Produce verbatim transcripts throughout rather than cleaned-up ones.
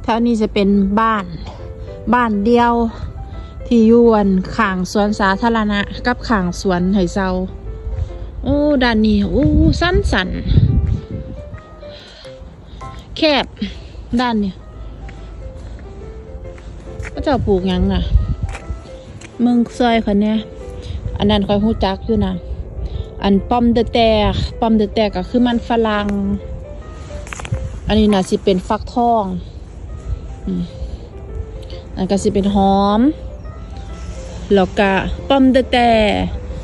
ถวนี้จะเป็นบ้านบ้านเดียวที่อยู่ข้างสวนสาธารณะกับข้างสวนไหเซาโอ้ด้านนี้โอ้สั้นสันแคบด้านนี้ก็จะปลูกยังน่ะมึงซอยคนเนี้ยอันนั้นคอยหูจักอยู่นะอันป้อมเดอะแตกป้อมเดอะแตกก็คือมันฝรั่งอันนี้น่ะสิเป็นฟักทองอันก็สิเป็นหอมแล้วก็ป้อมเดอะแตก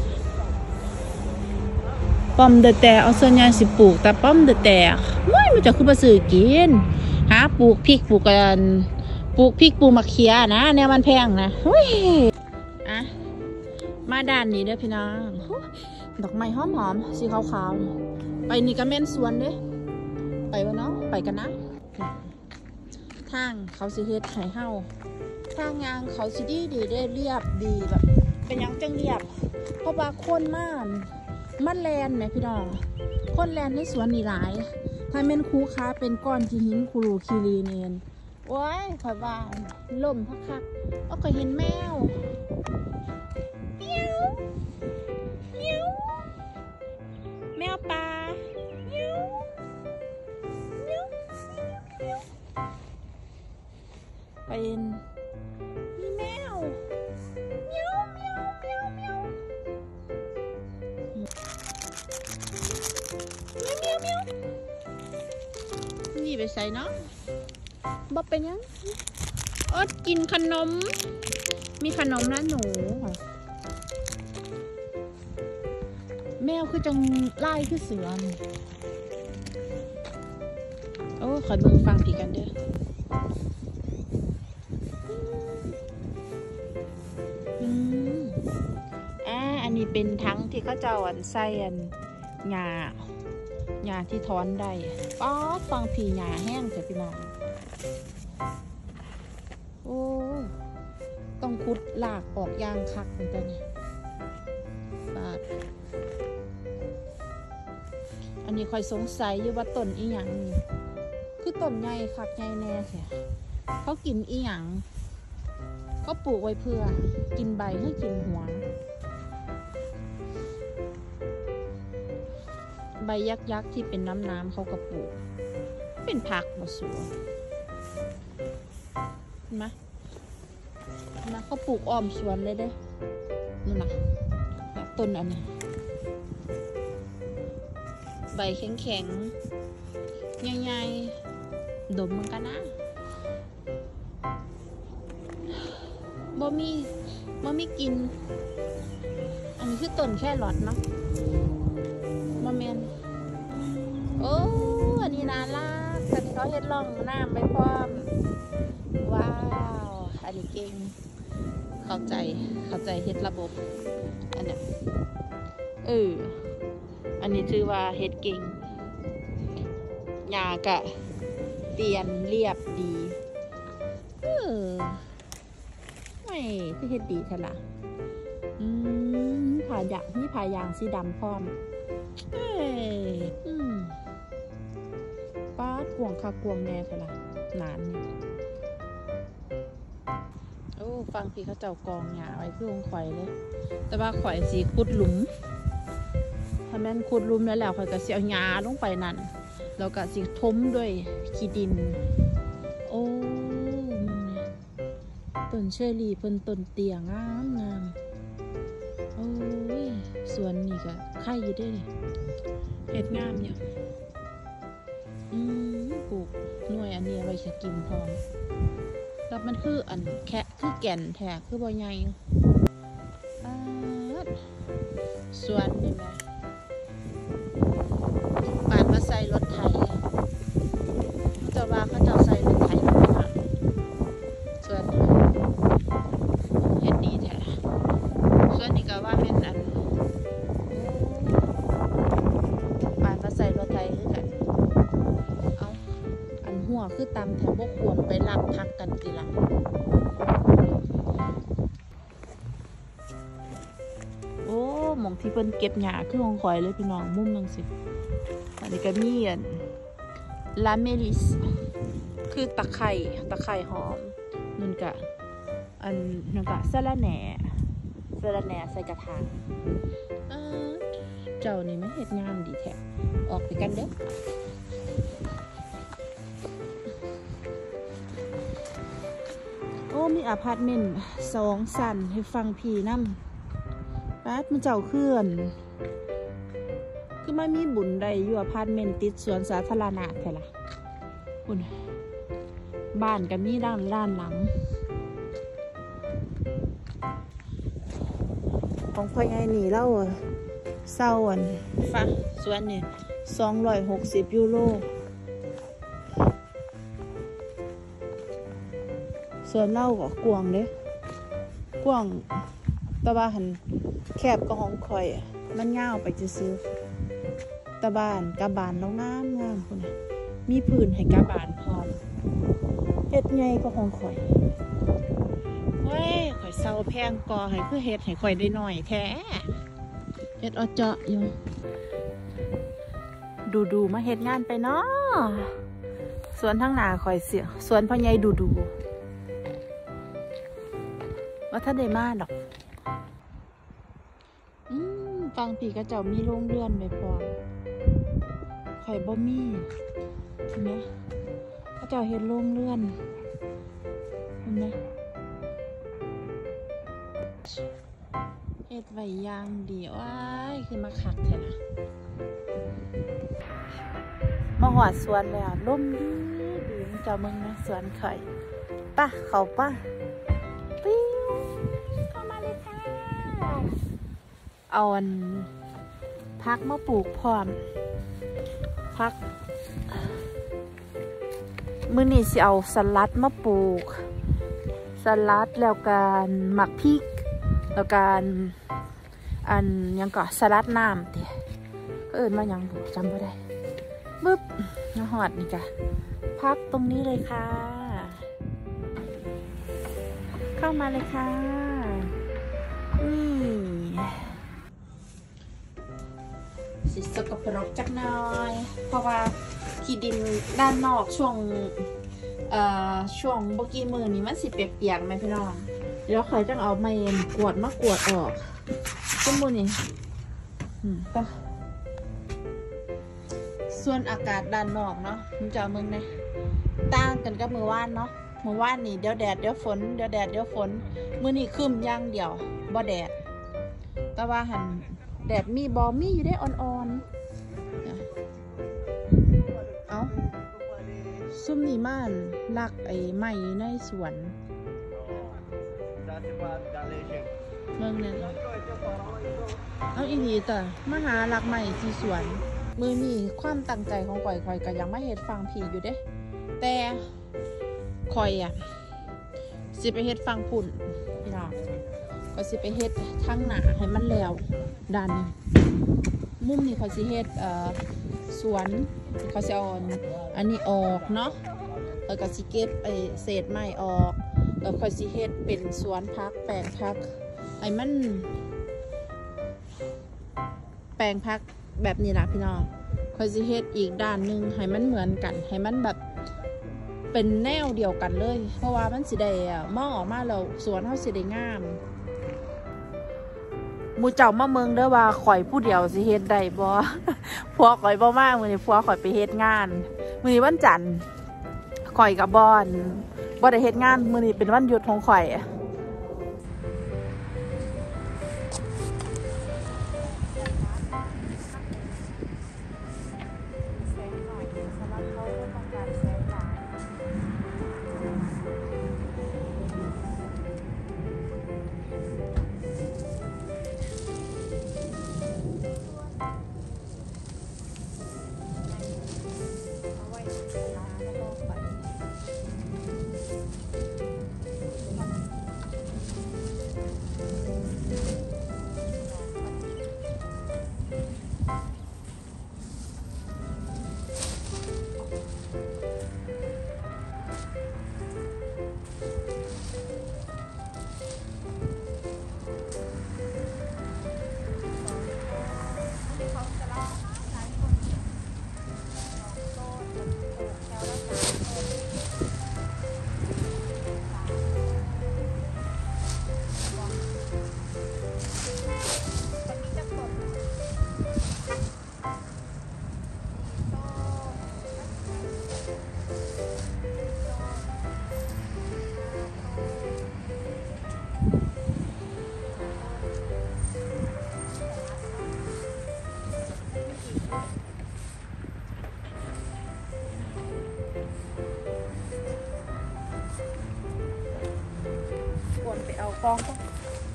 ป้อมเดอะแตกเอาส่วนใหญ่สิปลูกแต่ป้อมเดอะแตกไม่มันจะคือมาซื้อกินหาปลูกพริกปลูกกันปลูกพริกปลูกมะเขือนะเนี่ยมันแพงนะเฮ้ยอะมาด้านนี้เด้อพี่น้องดอกไม้หอมๆสีขาวๆไปนี่ก็แม่นสวนเด้ไปวะเนาะไปกันนะทางเขาสิเฮ็ดให้เฮาทางยางเขาสิดีดีได้เรียบดีแบบเป็นยังจังเรียบเพราะว่าคนม่านมันแลนเนี่ยพี่น้องคนแลนในสวนนี่หลายถ้าเป็นคูค้าเป็นก้อนที่หินคูรูคีรีเนนโอ้ยขอยว่าล่มคักๆเอาก็เห็นแมวเมียวเมียวแมวป่าเมียวเมียวเมียวเป็นมีแมวเมียวเมียวเมียวเมียวเมียวเมียวนี่ไปใส่เนาะบ๊อบเป็นยังอดกินขนมมีขนมนะหนูแมวคือจังไล่คือเสือโอ้ขอเบิ่งฟังผีกันเด้ออืมอ่าอันนี้เป็นทั้งที่เขาเจ้าอันใส่อันหญ้าหญ้าที่ถอนได้ป๊อดฟังผีหญ้าแห้งเถอะพี่น้องโอ้ต้องคุดลากออกยางคักเหมือนกันนี่บาดอันนี้คอยสงสัยอยู่ว่าต้นอีหยังนี่คือต้นใหญ่คักใหญ่แน่แท้เขากินอีหยังเขาปลูกไว้เพื่อกินใบให้กินหัวใบยักษ์ยักษ์ที่เป็นน้ำน้ำเขาก็ปลูกเป็นผักมาสัวเห็นไหมนะเขาปลูกอ้อมสวนเลยเด้นี่นะต้นอันนี้ใบแข็งแข็งใหญ่ๆดมมันกันนะบ่มีบ่มีกินอันนี้คือต้นแค่หลอดเนาะมะเมนโอ้อันนี้น่ารักอันนี้เขาเฮ็ดร่องน้ำไปพร้อมว้าวอันนี้เก่งเข้าใจเข้าใจเฮ็ดระบบอันเนี้ยเอออันนี้ชื่อว่าเฮ็ดเก่งหญ้ากะเตียนเรียบดีเออไม่คือเฮ็ดดีใช่ละอืมผ่ายางนี่ผ่ายางสีดำพร้อมเอ้ยอืมป้ากวงคากวงแน่ใช่ละหนานนี่โอ้ฟังพี่เขาเจ้ากองหญ้าไว้เพื่อข่อยเลยแต่ว่าข่อยสีขุดหลุมถ้าแม่นขุดหลุมแล้วแล้วข่อยก็สิเอาหญ้าลงไปนั่นแล้วก็สิทมด้วยขี้ดินโอ้ต้นเชอรี่เพิ่นต้นเตียงามงามโอ้ยสวนนี่ก็ไข่อยู่ด้วยเฮ็ดงามเนี่ยอืมปลูกหน่วยอันนี้ไว้จะกินพร้อมแล้วมันคืออันแค่คือแก่นแท้คือบ่ใหญ่สวนนี่แม่ปาดมาใส่รถไถเจ้าว่าเขาเจ้าใส่รถไถมาสวนเฮ็ดดีแท้สวนนี่ก็ว่าเป็นอันปาดมาใส่รถไถคือกันเอาอันหัวคือตำแถวบ่ควรไปรับทักกันติล่ะหม่องที่เพิ่นเก็บหญ้าคือของข่อยเลยพี่น้องมุมนึงสิอันนี้ก็มีอันลาเมลิสคือตะไคร่ตะไคร่หอมนั่นกะอันนั่นกะสะระแหน่สะระแหน่ใส่กระถางเจ้านี่ไม่เห็ดงามดีแท้ออกไปกันเด้อโอ้มีอพาร์ตเมนต์สองชั้นให้ฟังพี่น้ำร้านมันเจ้าเคลื่อนคือมันมีบุญใดอยู่อพาร์ตเมนต์ติดสวนสาธารณะแท้ละคุณบ้านกันมีด้านด้านหลังของพ่อใหญ่นี่เล่าเศร้าอันฟ้าสวนนี่สองร้อยหกสิบยูโรส่วนเล่าก็กวางเด้กวางตะบ้านแคบก็ห้องคอยมันเงาไปจะซื้อตะบ้านกะบานแล้วงามงามคุณมีพื้นให้กะบานพร้อมเฮ็ดไงก็ห้องคอยเว้ยข่อยเศร้าแพงกอให้คือเฮ็ดให้ข่อยได้หน่อยแท้เฮ็ดเอาเจาะอยู่ดูดูมาเฮ็ดงานไปเนาะสวนทั้งหนาข่อยเสียสวนพ่อใหญ่ดูดูว่าถ้าได้มาดอกอืมฟังพี่กระเจ้ามีโรงเรือนไปพร้อมข่อยบ่มีเห็นไหมกระเจ้าเฮ็ดโรงเรือนเห็นไหมเฮ็ดไว้อย่างดีว้ายคือมาคักแท้ล่ะมาหอดสวนแล้วร่มดีดีมันเจ้ามึงนะสวนข่อยป่ะเขาป่ะปิ้วเข้ามาเลยค่ะเอาอันพักมาปลูกพร้อมพักมื้อนี้สิเอาสลัดมาปลูกสลัดแล้วการหมักพริกแล้วการอันยังก็สลัดน้ำติเอิญมายังบุจำไม่ได้บึ๊บน้ำหอดนี่จ้ะพักตรงนี้เลยค่ะเข้ามาเลยค่ะนี่สิสกปรกจักหน่อยเพราะว่าขี้ดินด้านนอกช่วงเอ่อช่วงเมื่อกี้มือนี้มันสิเปียกๆไหมพี่น้องเดี๋ยวข่อยจะเอาไม้กวดมากวดออกข้างบนนี่อืมก็ส่วนอากาศด้านนอกเนาะมันจะมึงเนี่ยต่างกันกับมือว่านเนาะมือว่านนี่เดี๋ยวแดดเดี๋ยวฝนเดี๋ยวแดดเดี๋ยวฝนมือนี่คืมย่างเดียวบ่แดดแต่ว่าหันแดดมีบอมีอยู่ได้อ่อนๆเอาซุ่มนี่ม่านลักไอ้ไม้ในสวนเมืองเนี่ยเอาอีนีแต่มาหาลักใหม่ที่สวนมือมีความตั้งใจของข่อยข่อยก็ยังไม่เฮ็ดฟังผีอยู่เด้แต่ข่อยอ่ะสิไปเฮ็ดฟังพุ่นพี่น้องก็สิไปเฮ็ดทั้งหนาให้มันแล้วด้านนี้มุมนี้ข่อยสิเฮ็ดเอ่อสวนเขาสิเอาอันนี้ออกเนาะแล้วก็สิเก็บไอ้เศษไม้ออกแล้วข่อยสิเฮ็ดเป็นสวนพักแปลงพักไอ้มันแปลงพักแบบนี้นะพี่น้องข่อยสิเฮ็ดอีกด้านหนึ่งให้มันเหมือนกันให้มันแบบเป็นแนวเดียวกันเลยเพราะว่ามันสิได้มองออกมาแล้วสวนเฮาสิได้งามหมู่เจ้ามาเมืองเด้อว่าข่อยผู้เดียวสิเฮ็ดได้บ่ผัวข่อยบ่มามื้อนี้ผัวข่อยไปเฮ็ดงานมื้อนี้วันจันทร์ข่อยกับบ่อนบ่ได้เฮ็ดงานมื้อนี้เป็นวันหยุดของข่อยฟองก็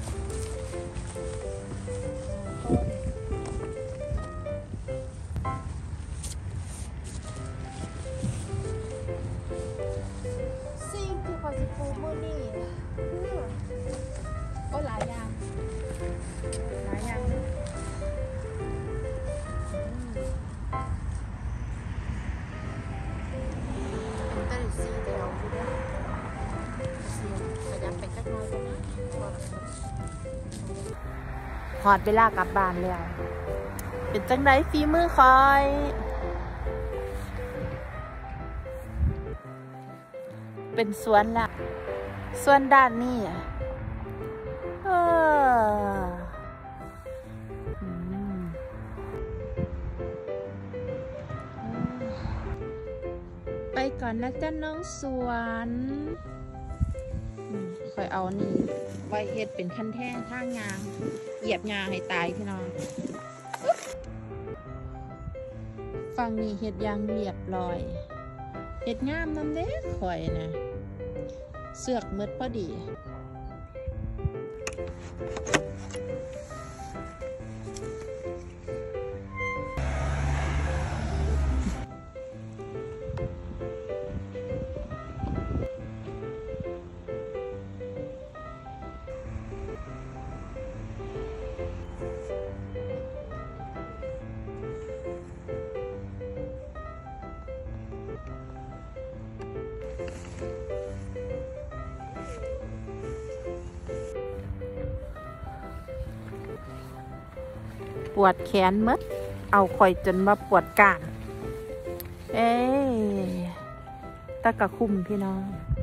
สิ่งที่เขาจะปลูกมื้อนี้คือก็หลายอย่างหลายอย่างเลยต้นสีแถวอยู่ด้วยสีขยับไปสักหน่อยก็นะหอดเวลากลับบ้านแล้วเป็นจังไดฝีมือคอยเป็นสวนละสวนด้านนี้เออไปก่อนนะจ๊ะน้องสวนคอยเอานี่ไว้เฮ็ดเป็นขั้นแท่งทางยางเหยียบยางให้ตายพี่น้องฟังนี่เฮ็ดยางเรียบร้อยเฮ็ดงามน้ำเด็กข่อยนะเสือกมืดพอดีปวดแขนมดเอาข่อยจนมาปวดกลางเอ้ยตะกะคุ้มพี่น้อง